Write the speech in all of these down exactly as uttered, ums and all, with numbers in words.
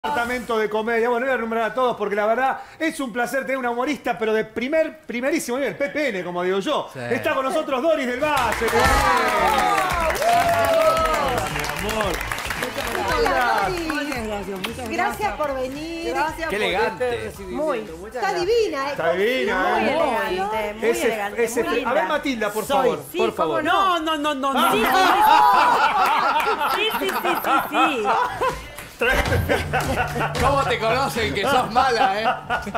Departamento de comedia. Bueno, voy a nombrar a todos porque la verdad es un placer tener una humorista, pero de primer, primerísimo nivel, P P N, como digo yo. Sí. Está con nosotros Doris del Valle. Mi amor. Hola, muchas gracias, muchas gracias. Gracias por venir. Gracias. Qué elegante. Muy. Está divina, ¿eh? Está divina, muy ¿eh? elegante, muy ese, elegante. ese, muy a ver, Matilda, por Soy. favor. Sí, por favor. No, no, no, no, no. Sí, sí, sí, sí, sí, sí. ¿Cómo te conocen que sos mala, eh?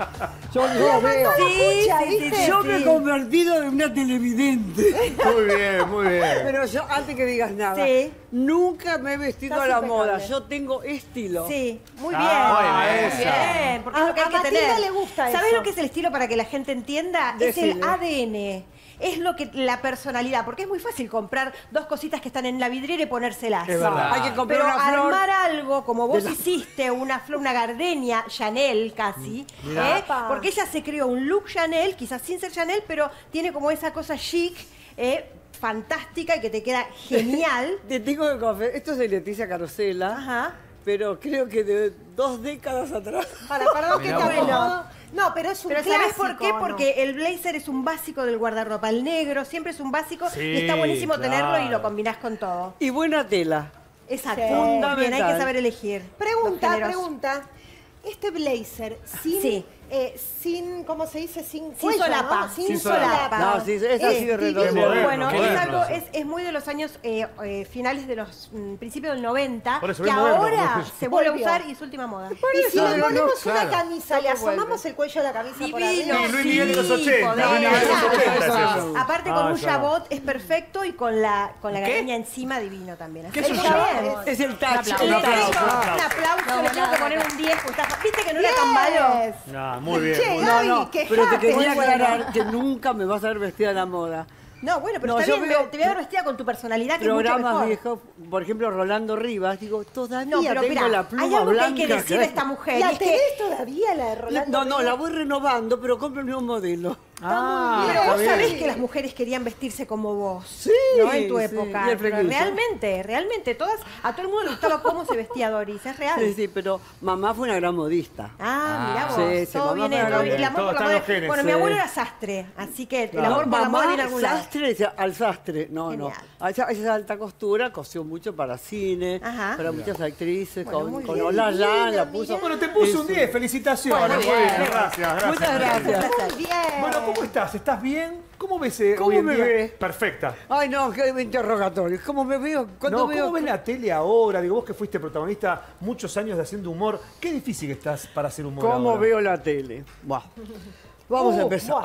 Yo lo veo. Sí, sí, sí, sí, Yo sí. me he convertido en una televidente. Muy bien, muy bien. Pero yo, antes que digas nada, Sí. nunca me he vestido Estás a la impecable. moda. Yo tengo estilo. Sí, muy bien. Ah, muy esa. bien, porque es A- lo que hay a que Matilda tener. le gusta ¿Sabés eso. lo que es el estilo para que la gente entienda? Es el Decile. A D N. Es lo que la personalidad, porque es muy fácil comprar dos cositas que están en la vidriera y ponérselas. Es verdad. Hay que comprar Pero una flor. armar algo como vos de la- hiciste, una flor, una gardenia, Chanel casi, Mirá. ¿eh? Porque ella se creó un look Chanel, quizás sin ser Chanel, pero tiene como esa cosa chic, ¿eh? Fantástica y que te queda genial. Te tengo que confesar, esto es de Leticia Carosella, Ajá. pero creo que de dos décadas atrás. Para, perdón que Mirá te vos. acomodo. No, pero es un Pero clásico, ¿sabés por qué? ¿no? Porque el blazer es un básico del guardarropa. El negro siempre es un básico Sí, y está buenísimo claro. tenerlo y lo combinás con todo. Y buena tela. Exacto. Sí. Bien, hay que saber elegir. Pregunta, los géneros. pregunta. Este blazer sin, Sí. eh, sin, ¿cómo se dice? Sin, Sin cuello, solapa. ¿no? Sin solapa. No, sí, es así de Eh, redondo. moderno, Bueno, es, moderno, algo, sí. es, es muy de los años eh, eh, finales de los mm, principios del noventa, Por eso, que es moderno, ahora por eso. se vuelve a Volvió. usar y es última moda. Y si No, le no, ponemos no, una claro. camisa, le No vuelve. asomamos el cuello de la camisa por Divino. arriba. Sí, Luis Miguel de los ochenta. podés. Luis Miguel de los ochenta es eso. Aparte Ah, con un ya. jabot es perfecto y con la con la ¿Qué? gardenia encima divino también. ¿Qué es un Está jabot? bien. Es el tacho. Le Un aplauso, tengo un un aplauso. aplauso, le tengo que poner un diez. porque está- ¿Viste que no era tan malo? No, muy bien. Che, muy bien. No, Gaby, no, quejate. pero te quería Muy bueno. aclarar que nunca me vas a ver vestida a la moda. No, bueno, pero No, está yo bien, veo te voy a ver vestida con tu personalidad, que es mucho Programas mejor. viejos, por ejemplo, Rolando Rivas, digo, todavía No, pero tengo mirá, la pluma hay algo que blanca. hay que decir de esta mujer. y ¿La es que- tenés todavía, la de Rolando? No, no, la Rivas? voy renovando, pero compro el nuevo modelo. Ah, Pero está vos bien. sabés que las mujeres querían vestirse como vos. Sí, ¿no? En tu sí, época. y el Pero flequillo. realmente, realmente, todas, a todo el mundo le gustaba cómo se vestía Doris, es real. Sí, sí, pero mamá fue una gran modista. Ah, mirá vos, Sí, sí, todo mamá viene, fue todo una bien. El gran- amor por la todo está en moda. los genes, Bueno, mi sí. abuelo era sastre, así que el Claro. amor por la moda viene de algún lado. sastre, decía, al sastre. No, Genial. no. Ella, ella es alta costura, cosió mucho para cine, Ajá. para muchas actrices, Bueno, con, muy con bien. Hola Jan, la Mira, puso. mira. Bueno, te puse un Eso. diez. Felicitaciones. Bueno, Muy bien. bien, gracias, gracias. Muchas gracias. Muy bien. Bueno, ¿cómo estás? ¿Estás bien? ¿Cómo ves eh, ¿Cómo hoy en me día? ves? Perfecta. Ay, no, qué interrogatorio. ¿Cómo me veo? ¿Cuándo No, veo? ¿cómo ves la tele ahora? Digo, vos que fuiste protagonista muchos años de haciendo humor, qué difícil que estás para hacer humor ¿Cómo ahora. veo la tele? Buah. Vamos a Uh, empezar.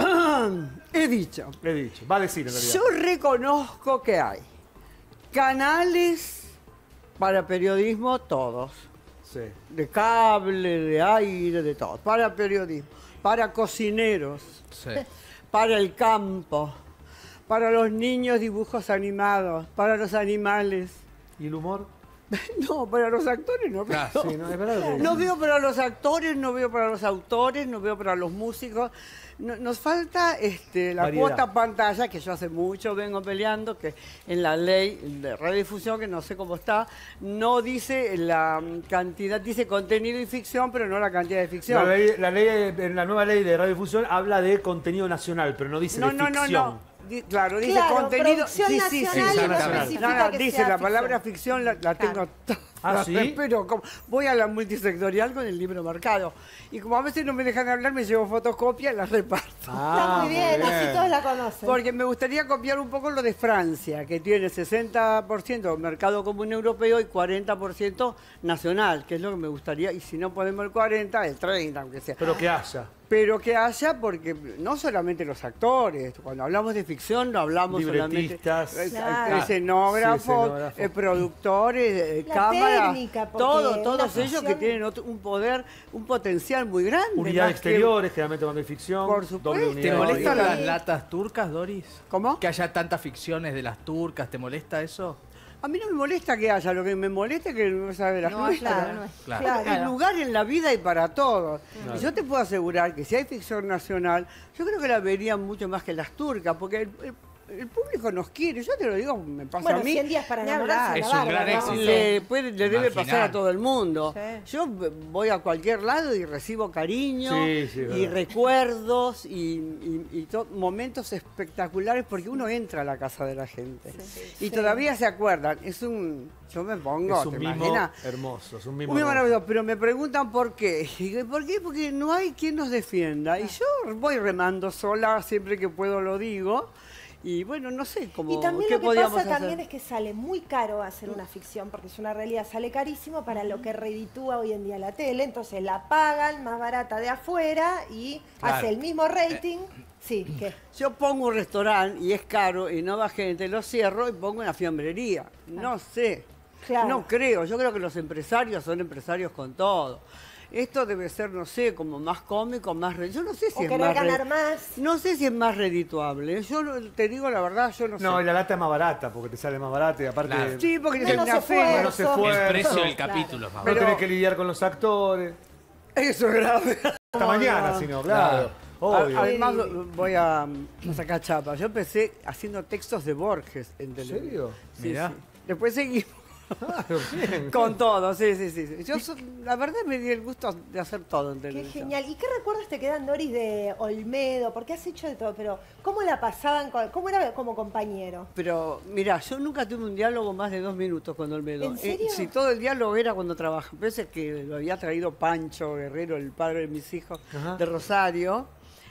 He dicho, Le he dicho, va a decir en realidad. yo reconozco que hay canales para periodismo todos. Sí. De cable, de aire, de todo. Para periodismo, para cocineros, Sí. para el campo, para los niños dibujos animados, para los animales. ¿Y el humor? No, para los actores no veo. Ah, Sí, no, es verdad. que- No veo para los actores, no veo para los autores, no veo para los músicos. No- nos falta este, la Variedad. cuota pantalla, que yo hace mucho vengo peleando, que en la ley de radiodifusión, que no sé cómo está, no dice la cantidad, dice contenido y ficción, pero no la cantidad de ficción. La ley, la ley, en la nueva ley de radiodifusión habla de contenido nacional, pero no dice No, de no, no, ficción. no. Di- claro, dice Claro, contenido. producción Sí, sí, sí. nacional sí, no exactamente. especifica No, no, que dice sea la palabra ficción. ficción, la, la tengo Claro. toda. ¿Ah, sí? Pero como voy a la multisectorial con el libro marcado. Y como a veces no me dejan hablar, me llevo fotocopias y las reparto. Está muy bien, así todos la conocen. Porque me gustaría copiar un poco lo de Francia, que tiene sesenta por ciento mercado común europeo y cuarenta por ciento nacional, que es lo que me gustaría. Y si no ponemos el cuarenta, el treinta, aunque sea. Pero que haya. Pero que haya, porque no solamente los actores, cuando hablamos de ficción no hablamos solamente Libretistas. eh, Claro. eh, escenógrafos, Sí, escenógrafos. eh, productores, eh, La cámaras, técnica, porque todo, una todos ellos que ficción- tienen otro- un poder, un potencial muy grande. Unidad más exteriores, generalmente cuando hay ficción. Por supuesto. doble unidad ¿Te de molestan exteriores. las latas turcas, Doris? ¿Cómo? Que haya tantas ficciones de las turcas, ¿te molesta eso? A mí no me molesta que haya, lo que me molesta es que no sabe las No, nuestras. claro, no es. Claro. Claro. Hay lugar en la vida y para todos. Y yo te puedo asegurar que si hay ficción nacional, yo creo que la verían mucho más que las turcas, porque el- el- el público nos quiere, yo te lo digo, me pasa Bueno, a mí. cien días para Ni enamorarse. hablar. Es la un gran bárbara, ¿no? éxito. Le, puede- le debe Marginal. pasar a todo el mundo. Sí. Yo voy a cualquier lado y recibo cariño Sí, sí, es y verdad. recuerdos y, y- y to- momentos espectaculares porque uno entra a la casa de la gente. Y todavía se acuerdan. Es un... Yo me pongo, Es un ¿te mimo imaginas? hermoso, es un mimo Muy hermoso. maravilloso, pero me preguntan por qué. Y digo, ¿por qué? Porque no hay quien nos defienda. Y yo voy remando sola, siempre que puedo lo digo. Y bueno, no sé cómo. Y también ¿qué lo que podíamos pasa hacer? también es que sale muy caro hacer una ficción, porque es una realidad, sale carísimo para lo que reditúa hoy en día la tele, entonces la pagan más barata de afuera y Claro. hace el mismo rating. Sí, ¿qué? Yo pongo un restaurante y es caro y no va gente, lo cierro y pongo una fiambrería. No sé. Claro. No creo. Yo creo que los empresarios son empresarios con todo. Esto debe ser, no sé, como más cómico, más... re- Yo no sé si O es querer más... re- ganar más. No sé si es más redituable. Yo no- te digo la verdad, yo no, No, sé. y la lata es más barata porque te sale más barata y aparte Claro. Sí, porque Menos es una esfuerzo. fe. menos esfuerzo. El precio del Claro. capítulo es más no Pero- tenés que lidiar con los actores. Eso es grave. Hasta mañana, si no, claro. Obvio. A- Además, voy a, a sacar chapa. Yo empecé haciendo textos de Borges en ¿En televisión. serio? Sí, Mirá. sí. Después seguí Claro, bien. con todo, sí, sí, sí. sí. Yo, so- la verdad, me di el gusto de hacer todo en Qué televisión. genial. ¿Y qué recuerdos te quedan, Doris, de Olmedo? Porque has hecho de todo, pero ¿cómo la pasaban? con- ¿Cómo era como compañero? Pero, mira, yo nunca tuve un diálogo más de dos minutos con Olmedo. ¿En serio? sí, todo el diálogo era cuando trabajaba. Parece que lo había traído Pancho Guerrero, el padre de mis hijos, Ajá. de Rosario.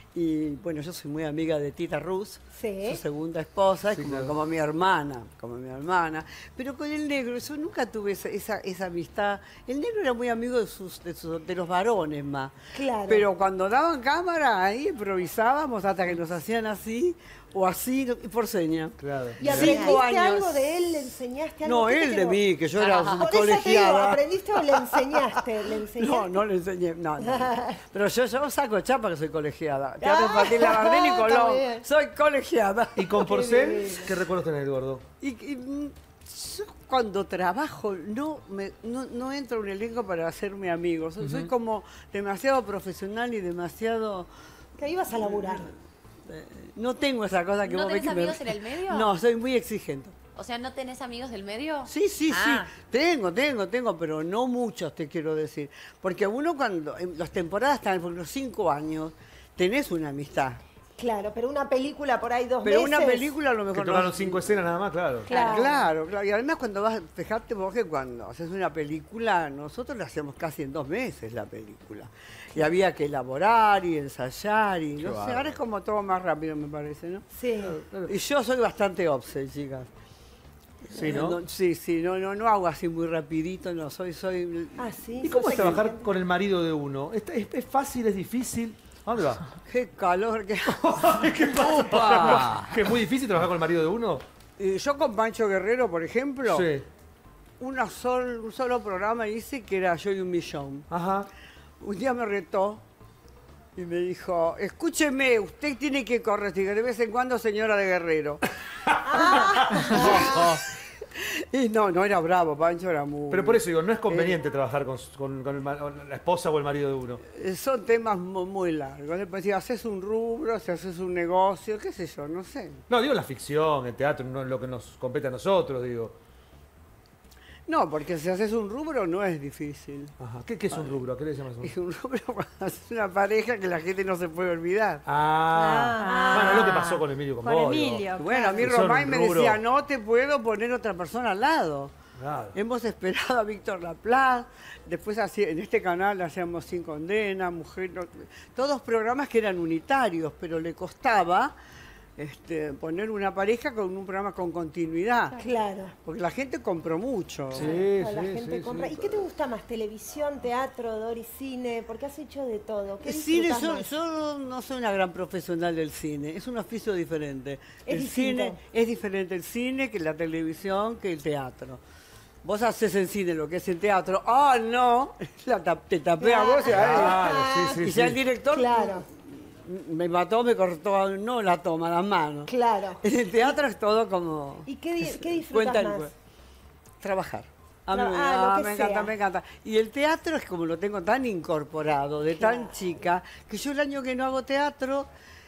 Y bueno, yo soy muy amiga de Tita Ruz, Sí. su segunda esposa, es Sí, como, claro. como mi hermana, como mi hermana. Pero con el negro, yo nunca tuve esa, esa, esa amistad. El negro era muy amigo de, sus, de, sus- de los varones más. Claro. Pero cuando daban cámara, ahí improvisábamos hasta que nos hacían así o así, por seña. Claro. ¿Y Cinco aprendiste años. algo de él? ¿Le enseñaste algo? No, ¿Qué te él de quedó? mí, que yo era Por un eso te digo, colegiada. ¿aprendiste o le enseñaste? ¿Le enseñaste? No, no le enseñé, no, no. Pero yo, yo saco chapa que soy colegiada. Ah, Teatro Infantil Labardén y está Colón. bien. Soy colegiada. ¿Y con Porcel? ¿Qué recuerdos tenés, Eduardo? Y, y, mm, yo cuando trabajo no, me, no, no entro a un elenco para hacerme amigo. Soy, soy como demasiado profesional y demasiado... Que ibas a laburar. eh, no tengo esa cosa que ¿No vos ves tenés que me- amigos en el medio? No, soy muy exigente. O sea, ¿no tenés amigos del medio? Sí, sí, Ah. sí. Tengo, tengo, tengo, pero no muchos, te quiero decir. Porque uno cuando, en las temporadas están por los cinco años, tenés una amistad. Claro, pero una película por ahí dos Pero meses. una película a lo Que mejor tocaron no- cinco escenas nada más, claro. Claro. Claro, claro. Y además cuando vas, fijate vos que cuando haces una película, nosotros la hacemos casi en dos meses la película. Y había que elaborar y ensayar y no sé, bárbaro. ahora es como todo más rápido me parece, ¿no? Sí. Y yo soy bastante obse, chicas. Sí, ¿no? sí, sí, no, no, no hago así muy rapidito, no, soy, soy... Ah, sí. ¿Y cómo sos es trabajar exigente. con el marido de uno? ¿Es, es, es fácil, es difícil? ¿A dónde va? ¡Qué calor! Qué... ¿Qué pasa? Opa. ¿Que es muy difícil trabajar con el marido de uno? Eh, yo con Pancho Guerrero, por ejemplo, Sí. una sol- un solo programa hice que era Yo y un millón. Ajá. Un día me retó y me dijo, escúcheme, usted tiene que corregir de vez en cuando señora de Guerrero. Y no, no era bravo, Pancho era muy... Pero por eso digo, no es conveniente trabajar con, con- con el ma- con la esposa o el marido de uno. Eh, Son temas mu- muy, largos. Después, si haces un rubro, si haces un negocio, qué sé yo, no sé. No, digo la ficción, el teatro, no lo que nos compete a nosotros, digo. No, porque si haces un rubro no es difícil. Ajá. ¿Qué, qué es un rubro? ¿A qué le llamas un Es un rubro cuando haces una pareja que la gente no se puede olvidar. Ah. Bueno, es lo que pasó con Emilio con Con vos, digo. Emilio. Bueno, a mí Que son Romay un me rubro. decía, no te puedo poner otra persona al lado. Claro. Hemos esperado a Víctor Laplace, después así, en este canal hacíamos Sin Condena, Mujer... no- todos programas que eran unitarios, pero le costaba este, poner una pareja con un programa con continuidad. Claro. Porque la gente compró mucho. Sí, la sí, gente sí, compra. sí. ¿Y qué te gusta más? ¿Televisión, teatro, Doris, cine? Porque has hecho de todo. ¿Qué El cine, disfrutas yo, más? yo no soy una gran profesional del cine, es un oficio diferente. Es el distinto. cine es diferente el cine que la televisión, que el teatro. Vos haces en cine lo que es el teatro, ¡ah, no! La tap- te tapé a vos y a él. Claro, sí, sí, y sí. ya el director Claro, me mató, me cortó, no la toma, las manos. claro. En el teatro es todo como... ¿Y qué, di- es- qué disfrutas cuenta el más? cue- Trabajar. A mí Tra- me, ah, lo ah, que me encanta, sea. me encanta. Y el teatro es como lo tengo tan incorporado, de tan chica, que yo el año que no hago teatro,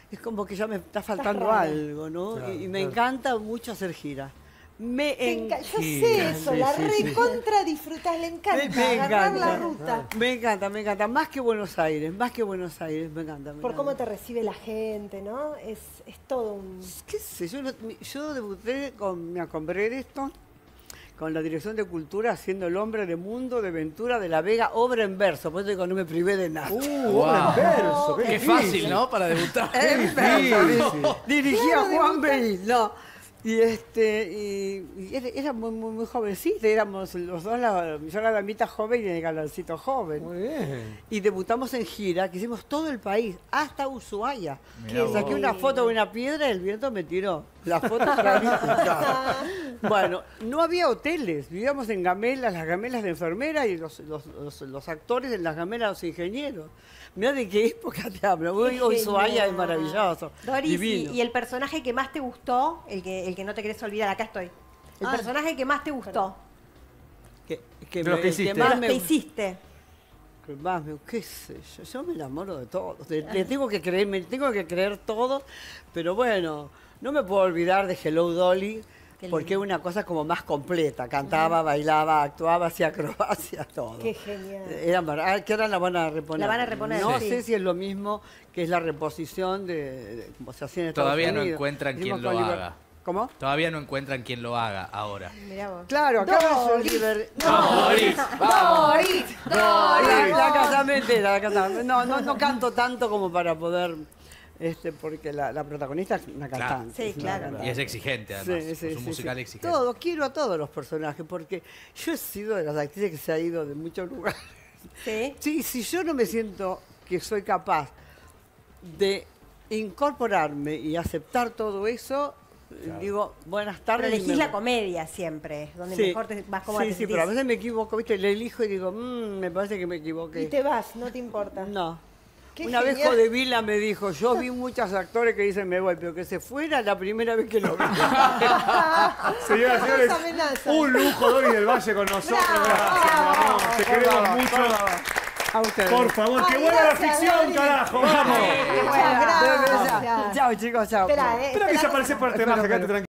es como que ya me está faltando rara. algo, ¿no? Claro, y, y me claro. encanta mucho hacer gira. Me Te enca- Yo encanta. sé eso, la Sí, sí, sí. recontra disfrutás, le encanta Me, me agarrar encanta. la ruta. Me encanta, me encanta. Más que Buenos Aires, más que Buenos Aires, me encanta. me Por cómo te encanta. recibe la gente, ¿no? Es, es todo un... ¿Qué sé? Yo, no- yo debuté con, mira, con Brereton, con la Dirección de Cultura, haciendo El Hombre de Mundo de Ventura de la Vega, obra en verso. Por eso digo, no me privé de nada. Uh, Wow. obra en verso. Qué difícil. fácil, ¿no? Para debutar. En verso, difícil. di- Dirigía Juan Beil, no. Y este, y, y era, era muy, muy, muy jovencita, éramos los dos, la, yo la damita joven y el galancito joven. Muy bien. Y debutamos en gira, que hicimos todo el país, hasta Ushuaia. Mirá vos. Saqué una foto de una piedra y el viento me tiró. La foto clarísima. Bueno, no había hoteles, vivíamos en gamelas, las gamelas de enfermera y los, los, los, los actores en las gamelas, los ingenieros. Mirá de qué época te hablo. Hoy Qué Ushuaia es genial. maravilloso. Doris, y, divino. y el personaje que más te gustó, el que, el que no te querés olvidar, acá estoy. El Ah. personaje que más te gustó, Que, que De los me- que el hiciste. de más los me- que hiciste. que más me- qué sé yo, yo me enamoro de todo. Le, le tengo que creer, me tengo que creer todo, pero bueno, no me puedo olvidar de Hello Dolly, Qué porque es una cosa como más completa. Cantaba, bailaba, actuaba, hacía acrobacia, todo. Qué genial. Era mar- ah, que ahora la van a reponer. La van a reponer, No sí. sé si es lo mismo que es la reposición de, de- como se hacía en Estados Todavía no Unidos. encuentran Hicimos quien lo con Liber- haga. ¿Cómo? Todavía no encuentran quién lo haga ahora. Mirá vos. Claro, acá es Oliver. Doris, Doris, La, la casamente, la casamente. No, no, no canto tanto como para poder, este, porque la, la protagonista es una Claro. cantante. Sí, es una claro. cantante. Y es exigente, además. Sí, sí, es un sí, musical sí. exigente. Todo, quiero a todos los personajes, porque yo he sido de las actrices que se ha ido de muchos lugares. Sí. Sí, si yo no me siento que soy capaz de incorporarme y aceptar todo eso, digo, buenas Pero tardes. y elegís me la voy. comedia siempre, donde Sí. mejor te vas como Sí, sí, pero a veces me equivoco, ¿viste? Le elijo y digo, "Mm, me parece que me equivoqué. Y te vas, no te importa. No. Qué Una vez genial. Jodevila me dijo, yo vi muchos actores que dicen me voy, pero que se fuera la primera vez que lo vi. Señoras y señores, Esa amenaza. un lujo Doris del Valle con nosotros. Gracias, mi amor. Te queremos mucho. A ustedes. Por favor, que Ay, vuelva la gracias, ficción, Doris. carajo, vamos. Muchas gracias. Chao, chicos, chao. Espera, eh, Espera que se aparece por el tema, Espera, quédate espera. tranquilo.